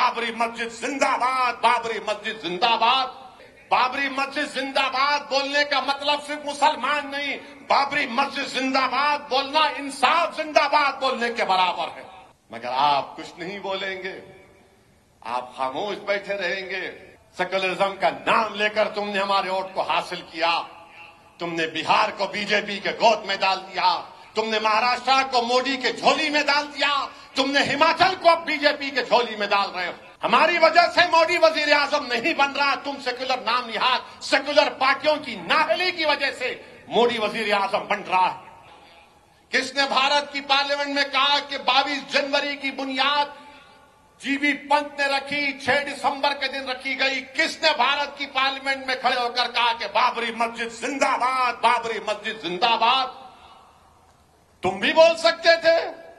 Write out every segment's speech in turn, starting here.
बाबरी मस्जिद जिंदाबाद, बाबरी मस्जिद जिंदाबाद। बाबरी मस्जिद जिंदाबाद बोलने का मतलब सिर्फ मुसलमान नहीं, बाबरी मस्जिद जिंदाबाद बोलना इंसाफ जिंदाबाद बोलने के बराबर है। मगर आप कुछ नहीं बोलेंगे, आप खामोश बैठे रहेंगे। सेक्युलरिज्म का नाम लेकर तुमने हमारे वोट को हासिल किया, तुमने बिहार को बीजेपी के गोद में डाल दिया, तुमने महाराष्ट्र को मोदी के झोली में डाल दिया, तुमने हिमाचल को अब बीजेपी के झोली में डाल रहे हो। हमारी वजह से मोदी वजीर आजम नहीं बन रहा, तुम सेक्युलर नाम निहाद सेक्युलर पार्टियों की नाहली की वजह से मोदी वजीर आजम बन रहा है। किसने भारत की पार्लियामेंट में कहा कि 22 जनवरी की बुनियाद जीबी पंत ने रखी, 6 दिसंबर के दिन रखी गई? किसने भारत की पार्लियामेंट में खड़े होकर कहा कि बाबरी मस्जिद जिंदाबाद, बाबरी मस्जिद जिंदाबाद? तुम भी बोल सकते थे,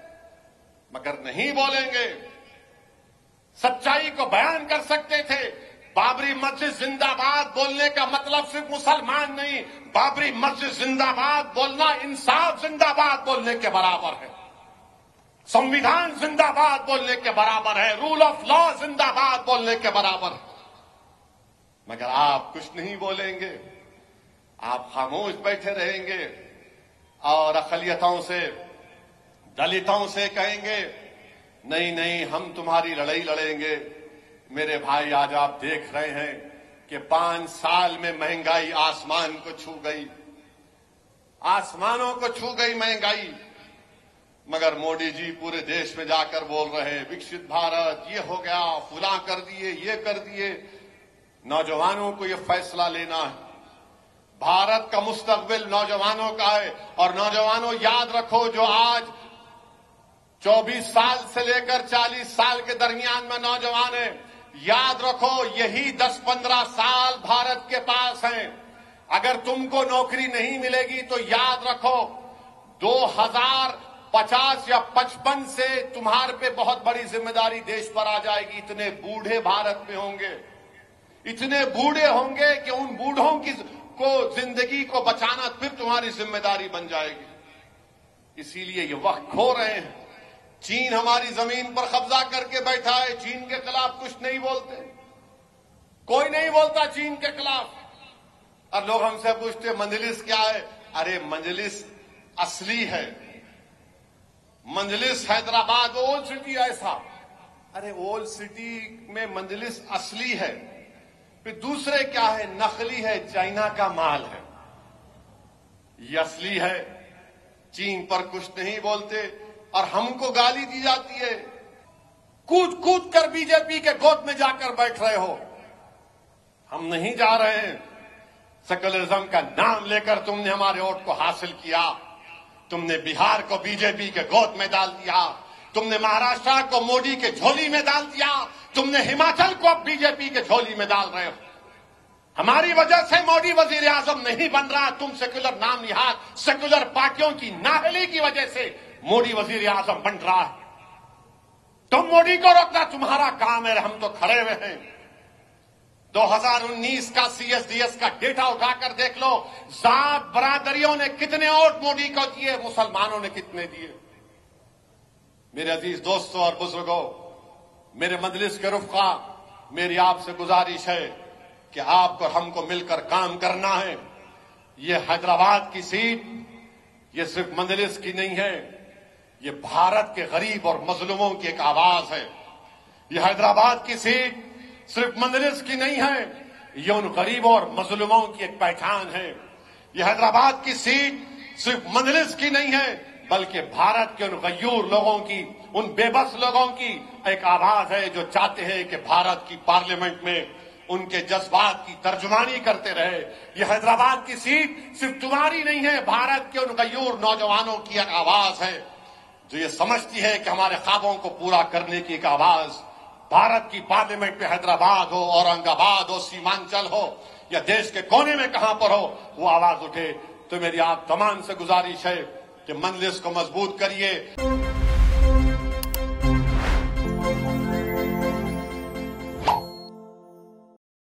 मगर नहीं बोलेंगे। सच्चाई को बयान कर सकते थे। बाबरी मस्जिद जिंदाबाद बोलने का मतलब सिर्फ मुसलमान नहीं, बाबरी मस्जिद जिंदाबाद बोलना इंसाफ जिंदाबाद बोलने के बराबर है, संविधान जिंदाबाद बोलने के बराबर है, रूल ऑफ लॉ जिंदाबाद बोलने के बराबर है। मगर आप कुछ नहीं बोलेंगे, आप खामोश बैठे रहेंगे और अक़लियतों से, दलितों से कहेंगे नहीं नहीं हम तुम्हारी लड़ाई लड़ेंगे। मेरे भाई, आज आप देख रहे हैं कि 5 साल में महंगाई आसमान को छू गई, आसमानों को छू गई महंगाई। मगर मोदी जी पूरे देश में जाकर बोल रहे हैं विकसित भारत, ये हो गया, फुला कर दिए, ये कर दिए। नौजवानों को ये फैसला लेना है, भारत का मुस्तकबिल नौजवानों का है। और नौजवानों याद रखो, जो आज 24 साल से लेकर 40 साल के दरमियान में नौजवान हैं, याद रखो यही 10-15 साल भारत के पास हैं। अगर तुमको नौकरी नहीं मिलेगी तो याद रखो 2050 या 55 से तुम्हारे पे बहुत बड़ी जिम्मेदारी देश पर आ जाएगी। इतने बूढ़े भारत में होंगे, इतने बूढ़े होंगे कि उन बूढ़ों की को जिंदगी को बचाना फिर तुम्हारी जिम्मेदारी बन जाएगी। इसीलिए ये वक्त खो रहे हैं। चीन हमारी जमीन पर कब्जा करके बैठा है, चीन के खिलाफ कुछ नहीं बोलते, कोई नहीं बोलता चीन के खिलाफ। और लोग हमसे पूछते मजलिस क्या है? अरे मजलिस असली है, मजलिस हैदराबाद ओल्ड सिटी ऐसा। अरे ओल्ड सिटी में मजलिस असली है, फिर दूसरे क्या है? नकली है, चाइना का माल है। ये असली है, चीन पर कुछ नहीं बोलते और हमको गाली दी जाती है। कूद कूद कर बीजेपी के गोद में जाकर बैठ रहे हो। हम नहीं जा रहे हैं। सेक्युलरिज्म का नाम लेकर तुमने हमारे वोट को हासिल किया, तुमने बिहार को बीजेपी के गोद में डाल दिया, तुमने महाराष्ट्र को मोदी के झोली में डाल दिया, तुमने हिमाचल को अब बीजेपी के झोली में डाल रहे हो। हमारी वजह से मोदी वजीर आजम नहीं बन रहा, तुम सेक्युलर नाम निहाद सेक्युलर पार्टियों की नाहली की वजह से मोदी वजीर आजम बन रहा है। तुम मोदी को रोकना तुम्हारा काम है, हम तो खड़े हुए हैं। 2019 का सीएसडीएस का डेटा उठाकर देख लो, जात बरादरियों ने कितने वोट मोदी को दिए, मुसलमानों ने कितने दिए। मेरे अजीज दोस्तों और बुजुर्गों, मेरे मजलिस के रुफ़क़ा, मेरी आपसे गुजारिश है कि आपको और हमको मिलकर काम करना है। ये हैदराबाद की सीट, ये सिर्फ मजलिस की नहीं है, ये भारत के गरीब और मजलूमों की एक आवाज है। ये हैदराबाद की सीट सिर्फ मजलिस की नहीं है, ये उन गरीबों और मजलूमों की एक पहचान है। ये हैदराबाद की सीट सिर्फ मजलिस की नहीं है, बल्कि भारत के उन गयूर लोगों की, उन बेबस लोगों की एक आवाज है जो चाहते हैं कि भारत की पार्लियामेंट में उनके जज्बात की तर्जुमानी करते रहे। ये हैदराबाद की सीट सिर्फ तुम्हारी नहीं है, भारत के उन गयूर नौजवानों की एक आवाज है जो ये समझती है कि हमारे ख्वाबों को पूरा करने की एक आवाज भारत की पार्लियामेंट में हैदराबाद हो, औरंगाबाद हो, सीमांचल हो या देश के कोने में कहां पर हो, वो आवाज उठे। तो मेरी आप तमाम से गुजारिश है कि मजलिस को मजबूत करिए।